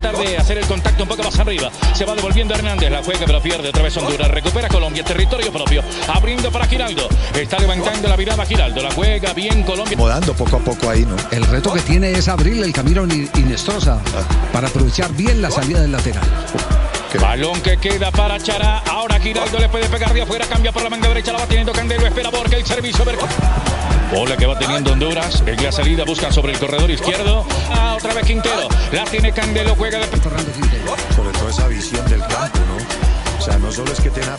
de hacer el contacto un poco más arriba. Se va devolviendo Hernández, la juega pero pierde otra vez Honduras. Recupera Colombia, territorio propio. Abriendo para Giraldo. Está levantando la mirada Giraldo. La juega bien Colombia. Modando poco a poco ahí, ¿no? El reto que tiene es abrirle el camino a Inestrosa para aprovechar bien la salida del lateral. Balón que queda para Chará. Ahora Giraldo le puede pegar de afuera. Cambia por la manga derecha. La va teniendo Candelo. Espera Borja el servicio. Bola que va teniendo Honduras. En la salida buscan sobre el corredor izquierdo. Otra vez Quintero. La tiene Candelo. Juega de Fernando Quintero. Sobre todo esa visión del campo, ¿no? O sea, no solo es que tenga...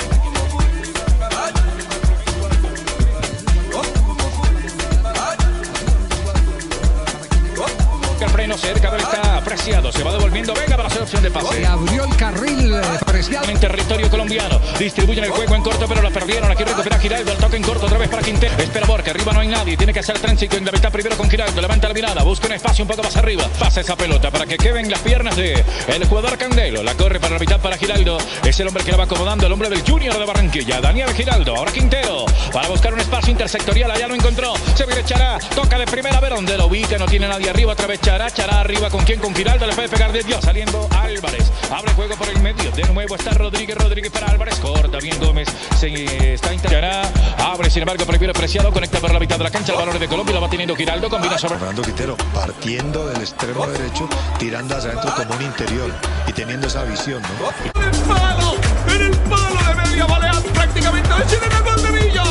El freno cerca, pero está Preciado. Se va devolviendo Vega para hacer opción de pase. Se abrió el carril Preciado. En territorio colombiano. Distribuyen el juego en corto, pero la perdieron. Aquí recupera Giraldo. El toque en corto otra vez para Quintero. Espera Borja. Arriba no hay nadie. Tiene que hacer tránsito en la mitad primero con Giraldo. Levanta la mirada. Busca un espacio un poco más arriba. Pasa esa pelota para que queden las piernas de el jugador Candelo. La corre para la mitad para Giraldo. Es el hombre que la va acomodando. El hombre del Junior de Barranquilla. Daniel Giraldo. Ahora Quintero. Para buscar un espacio intersectorial. Allá lo encontró. Se viene Chará. Toca de primera. A ver dónde lo ubica. No tiene nadie arriba. Otra vez Chará. Chará arriba. ¿Con quién? Con Giraldo. Le puede pegar de Dios. Saliendo Álvarez. Abre el juego por el medio. De nuevo está Rodríguez. Rodríguez para Álvarez. Corta bien Gómez. Se está intentando. Abre sin embargo. Primero Preciado. Conecta por la mitad de la cancha. El valor de Colombia. Lo va teniendo Giraldo. Combina sobre. Fernando Quintero partiendo del extremo derecho. Tirando hacia adentro como un interior. Y teniendo esa visión, ¿no? En el palo de media volea prácticamente de chilena gol de Villa.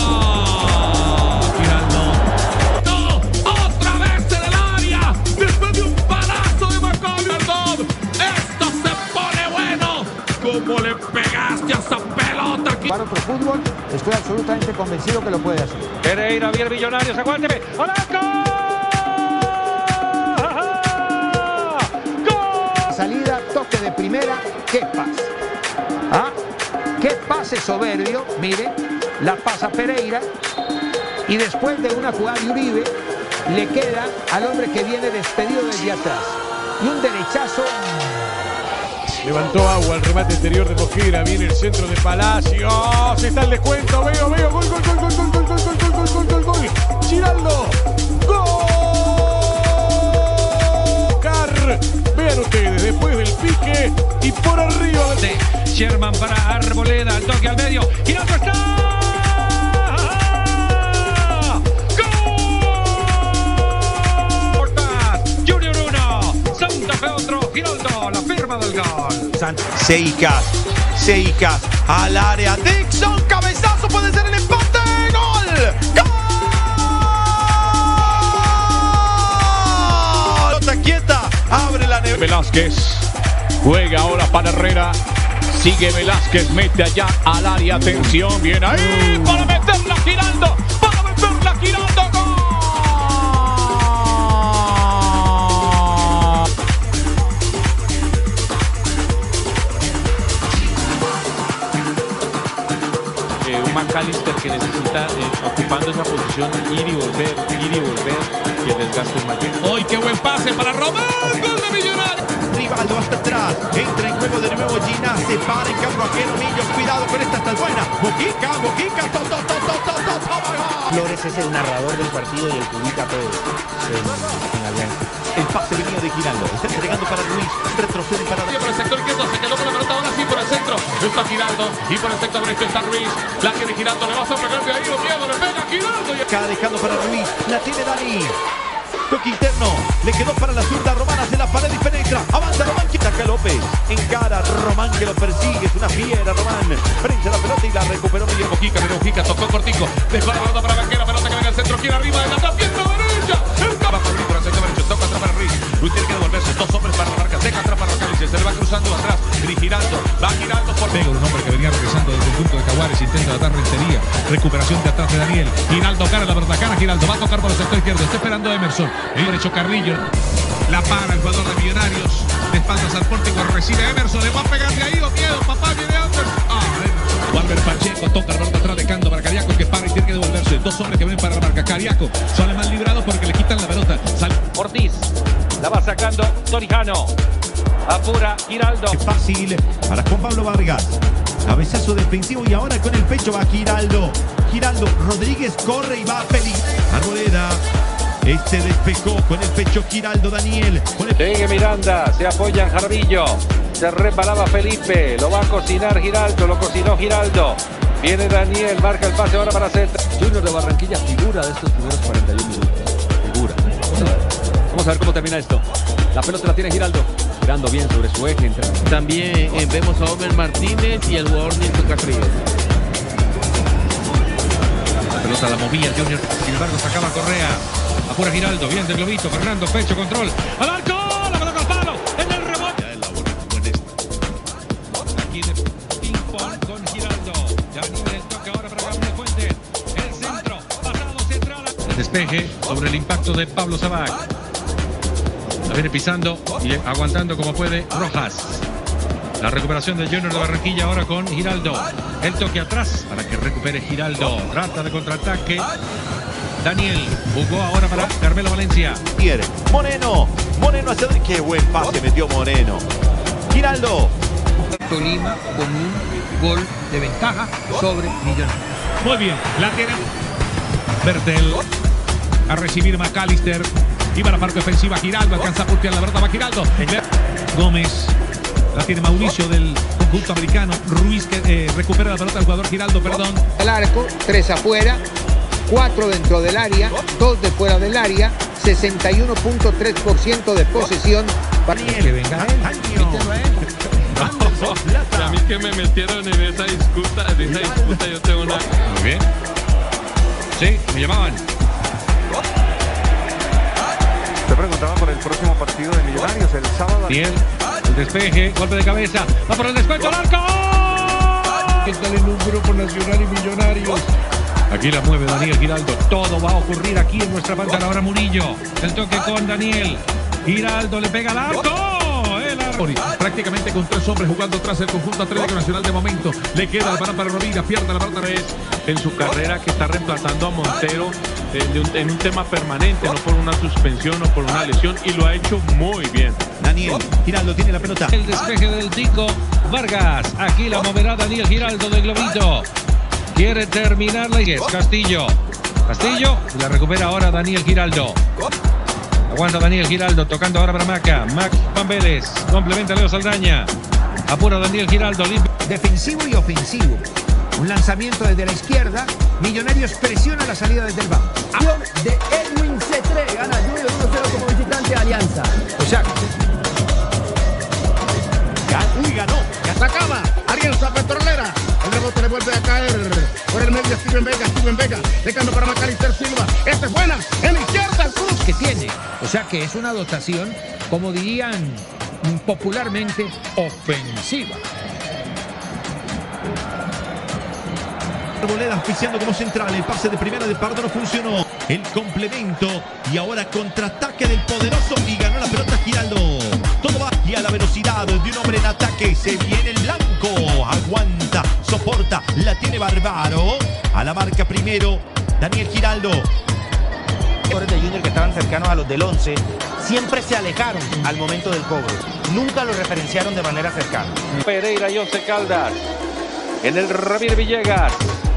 Giraldo. Otra vez en el área. Después de un palazo de Macaulay. Esto se pone bueno. ¿Cómo le pegaste a esa pelota? Para otro fútbol, estoy absolutamente convencido que lo puede hacer. Pereira, bien Millonarios. Aguánteme. ¡Hola! Salida, toque de primera, qué pase. ¿Ah? Qué pase soberbio, mire, la pasa Pereira y después de una jugada de Uribe le queda al hombre que viene despedido desde atrás. Y un derechazo. Levantó agua el remate interior de Mojera, viene el centro de Palacios, está el descuento, veo, gol, Giraldo, gol. Vean ustedes, después del pique y por arriba de Sherman para Arboleda, el toque al medio, Giraldo está. ¡Gol! Portas, Junior 1, Santa Fe otro, Giraldo, la firma del gol. Seicas al área, Dixon, cabezazo, puede ser el empate, gol. Quieta, abre la nevera. Velázquez juega ahora para Herrera. Sigue Velázquez, mete allá al área. Atención, bien ahí para meterla Giraldo. Gol. Un McAllister que necesita ocupando esa posición ir y volver, que el desgaste es mayor. ¡Hoy qué buen pase para Román! ¡Gol de Millonarios! Rivaldo hasta atrás, entra en juego de nuevo Gina, se para en campo ajeno Millos, cuidado con esta, está buena, Mojica, Flores es el narrador del partido y el que ubica todo en Alianza. el pase venía de Giraldo, está entregando para Ruiz, retrocede para... Por el sector izquierdo, se quedó con la pelota, ahora sí por el centro, está Giraldo, y por el sector derecho está Ruiz, la tiene Giraldo, le vas a pegar de ahí, lo miedo, le pega Giraldo. Acá dejando para Ruiz, la tiene Dani. Toque interno, le quedó para la zurda, Román hace la pared y penetra, avanza Román, quita acá López, encara Román que lo persigue, es una fiera Román, frente a la pelota y la recuperó Miguel Mojica, Mojica, tocó cortico, dejó la pelota para Banquera, pelota que venga al centro, quiere arriba de la pierna derecha, el capa por el sector derecho, toca atrás para Ruiz, Ruiz tiene que devolverse, dos hombres para la marca, deja atrás para Cáliz, se le va cruzando atrás, Giraldo, va Giraldo por Pego, un hombre que venía regresando desde el punto de Caguares, intenta de atrás Rentería, recuperación de atrás de Daniel, Giraldo cara la verdad, Giraldo va a tocar por el sector izquierdo, está esperando Emerson, el derecho Carrillo, la para el jugador de Millonarios, de espaldas al pórtico, recibe Emerson, le va a pegar de ahí, o miedo, papá, viene Anderson, Walter Pacheco toca el atrás dejando para Cariaco que para y tiene que devolverse, dos hombres que ven para la marca, Cariaco sale mal librado porque le quitan la pelota, Ortiz, la va sacando Torijano, apura Giraldo. Fácil para Juan Pablo Vargas, cabezazo defensivo y ahora con el pecho va Giraldo, Rodríguez corre y va a peligrar, Arboleda, Este despejó con el pecho Giraldo Daniel. Sigue Miranda, se apoya en Jaramillo. Se resbalaba Felipe, lo va a cocinar Giraldo, lo cocinó Giraldo. Viene Daniel, marca el pase ahora para Celta. Junior de Barranquilla, figura de estos primeros 41 minutos. Figura. Vamos a ver cómo termina esto. La pelota la tiene Giraldo. Girando bien sobre su eje. También vemos a Omer Martínez y el jugador Nilson Castrillo. La pelota la movía Junior, sin embargo sacaba Correa. Apura Giraldo, bien de globito, Fernando, pecho, control. ¡Al arco! ¡La pelota al palo! ¡En el rebote! Aquí de ping-pong con Giraldo. Daniel toca ahora para Gabriel Fuentes. El centro, pasado central. Despeje sobre el impacto de Pablo Sabac. La viene pisando y aguantando como puede Rojas. La recuperación de Junior de Barranquilla ahora con Giraldo. El toque atrás para que recupere Giraldo. Trata de contraataque. Daniel jugó ahora para Carmelo Valencia. Moreno hacia donde. Qué buen pase metió Moreno. Giraldo. Tolima con un gol de ventaja sobre Millonarios. Muy bien, la tiene Bertel. A recibir McAllister. Iba a la parte ofensiva Giraldo. Alcanza a puntear la verdad. Va Giraldo. Gómez. La tiene Mauricio del conjunto americano. Ruiz que recupera la pelota al jugador Giraldo, perdón. El arco, 3 afuera, 4 dentro del área, 2 de fuera del área, 61.3% de posesión. Para que venga él. Mételo a él. No, a mí que me metieron en esa disputa yo tengo una... Muy bien. Sí, me llamaban. Se preguntaba por el próximo partido de Millonarios el sábado. Bien, el despeje, golpe de cabeza, va por el descuento al arco. Están en un grupo Nacional y Millonarios. Aquí la mueve Daniel Giraldo. Todo va a ocurrir aquí en nuestra pantalla. Ahora Murillo. El toque con Daniel. Giraldo le pega al arco. Prácticamente con 3 hombres jugando tras el conjunto Atlético Nacional de momento. Le queda el balón para Rovira. Pierde la pelota en su carrera que está reemplazando a Montero en un tema permanente, no por una suspensión o por una lesión, y lo ha hecho muy bien. Daniel Giraldo tiene la pelota. El despeje del Tico Vargas. Aquí la moverá Daniel Giraldo de globito. Quiere terminar la Castillo. Castillo la recupera ahora Daniel Giraldo. Aguanta Daniel Giraldo, tocando ahora para Maca. Max Van Vélez, complementa Leo Saldaña. Apura Daniel Giraldo. Defensivo y ofensivo. Un lanzamiento desde la izquierda. Millonarios presiona la salida desde el banco. De Edwin Cetré. Gana Junior 1-0 como visitante a Alianza. O sea, ganó. Sacaba Alianza Petrolera. El rebote le vuelve a caer por el medio Steven Vega. Dejando para McAllister Silva. Esta es buena. En la izquierda el cruz que tiene. O sea que es una dotación, como dirían popularmente, ofensiva. Arboleda auspiciando como central. El pase de primera de Pardo no funcionó. El complemento. Y ahora contraataque del poderoso. Y ganó la pelota Giraldo. Todo va y a la velocidad de un hombre en ataque. Se viene el blanco. Aguanta. Soporta. La tiene Bárbaro. A la marca primero. Daniel Giraldo. Los de Junior que estaban cercanos a los del 11 siempre se alejaron al momento del cobro. Nunca lo referenciaron de manera cercana. Pereira y Once Caldas. En el Ramírez Villegas.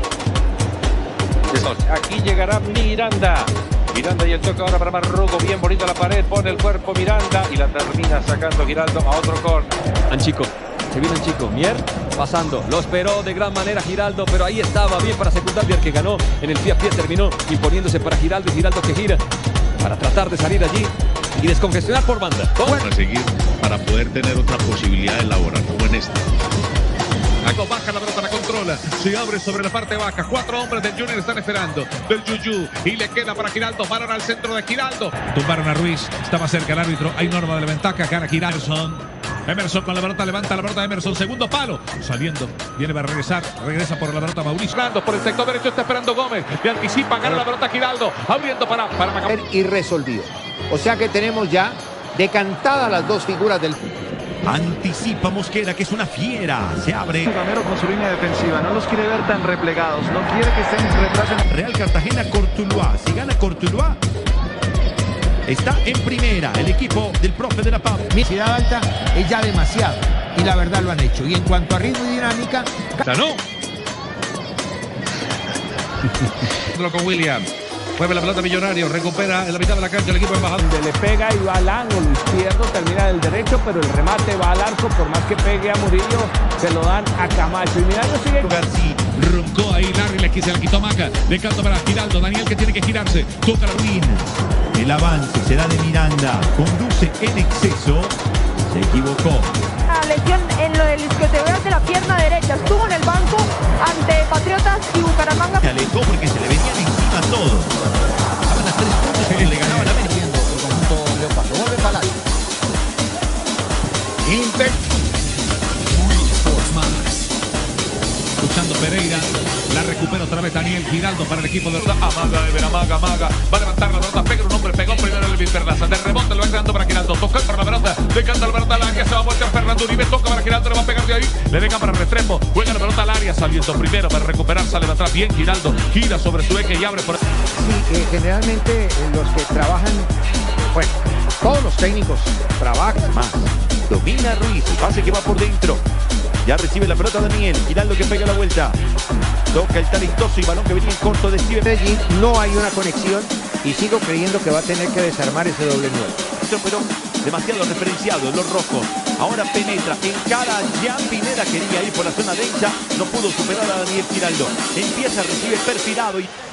Aquí llegará Miranda. Miranda y el toque ahora para Marrugo. Bien bonito la pared. Pone el cuerpo Miranda. Y la termina sacando Giraldo a otro corner. Anchico. Se viene Anchico. Mier pasando. Lo esperó de gran manera Giraldo. Pero ahí estaba bien para secundar. Mier que ganó en el pie a pie. Terminó imponiéndose para Giraldo. Y Giraldo que gira para tratar de salir allí y descongestionar por banda. Para seguir, para poder tener otra posibilidad de elaborar como en esta. Baja la pelota, la controla. Se abre sobre la parte baja. 4 hombres del Junior están esperando. Del Yuyu. Y le queda para Giraldo. Balón al centro de Giraldo. Tumbaron a Ruiz. Estaba cerca el árbitro. Hay norma de la ventaja. Gana Giraldo. Emerson con la pelota. Levanta la pelota. Emerson. Segundo palo. Saliendo. Viene para regresar. Regresa por la pelota Mauricio. Por el sector derecho está esperando Gómez. Le anticipa. Gana la pelota Giraldo. Abriendo para y resolvió. O sea que tenemos ya decantadas las dos figuras del... Anticipa Mosquera, que es una fiera. Se abre. Gamero con su línea defensiva. No los quiere ver tan replegados. No quiere que estén retrasen. Real Cartagena, Cortuluá. Si gana Cortuluá, está en primera. El equipo del profe de la PAP. Velocidad alta es ya demasiado. Y la verdad lo han hecho. Y en cuanto a ritmo y dinámica... ¡Ganó! Con William. Mueve la pelota Millonario, recupera en la mitad de la cancha el equipo embajador. Le pega y va al ángulo izquierdo, termina del derecho, pero el remate va al arco, por más que pegue a Murillo, se lo dan a Camacho. Y Miranda sigue. García, roncó ahí Larry, se la quitó Maca, de canto para Giraldo, Daniel que tiene que girarse, toca la ruina. El avance será de Miranda, conduce en exceso, se equivocó. Lesión en lo del isquiotibial de la pierna derecha, estuvo en el banco ante Patriotas y Bucaramanga. Se alejó porque se le venían encima todos. Estaban a 3 puntos cuando le ganaba la América. El conjunto Leopardo, vuelve Palacio. Inter. Escuchando Pereira, la recupera otra vez Daniel Giraldo para el equipo de Amaga, de Amaga, va a levantar la pelota, pega un hombre, pegó primero el Perlaza, de rebote lo va quedando para Giraldo, toca por la pelota, le canta la pelota al área, se va a voltear Fernando Uribe, toca para Giraldo, le va a pegar de ahí, le deja para Restrepo, juega la pelota al área, saliendo primero para recuperar, sale de atrás, bien Giraldo, gira sobre su eje y abre por... Sí, generalmente los que trabajan, bueno, todos los técnicos trabajan más. Domina Ruiz, el pase que va por dentro. Ya recibe la pelota Daniel, Giraldo que pega la vuelta. Toca el talentoso y balón que venía en corto de Steven. Allí no hay una conexión y sigo creyendo que va a tener que desarmar ese doble 9. Pero demasiado referenciado, los rojos. Ahora penetra, encara a Jean Pineda, quería ir por la zona densa, no pudo superar a Daniel Giraldo. Empieza a recibir perfilado y...